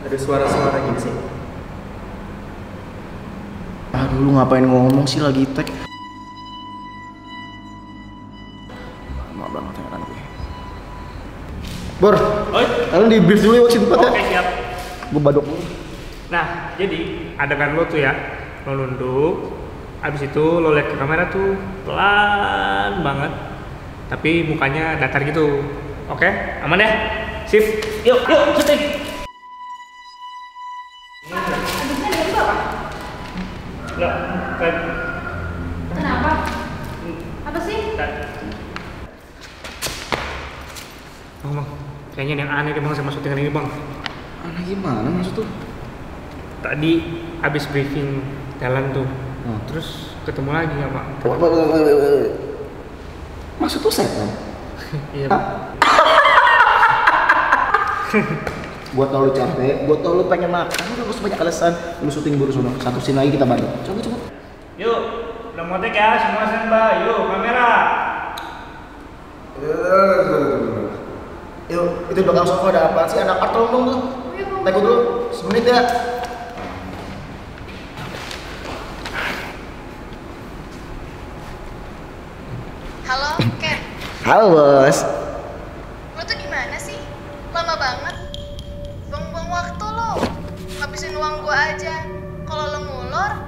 Ada suara-suara gitu sih. Aduh, lu ngapain ngomong sih lagi tag? Lama banget ya kan gue. Bor, kalian di brief dulu ya waktu tempat ya? Oke, siap. Gue badok dulu. Nah, jadi adegan lo tuh ya, lo nunduk, abis itu lo lihat ke kamera tuh pelan banget, tapi mukanya datar gitu. Oke, aman ya? Sip, yuk, syuting. Habisnya dari apa? Nggak, kan. Kenapa? Apa sih? Bang, kayaknya yang aneh deh bang sama syutingan ini bang. Aneh gimana maksud tuh? Tadi abis briefing jalan tuh, terus ketemu lagi sama. Maksud tuh setan? Iya bang. Gua tau lu capek, gua tau lu pengen makan, lu gak usah banyak alasan. Lu syuting dulu sono, satu scene lagi kita bantu. Coba. Yuk, udah mau take ya, semua standby. Yuk, kamera. Yuk, itu belakang sofa ada apa sih? Anak art tolong dong tuh. Naik dulu, semenit ya. Halo, Ken. Halo bos. Lo tuh gimana sih? Lama banget. Buang-buang waktu lo. Habisin uang gua aja. Kalau lo ngulur,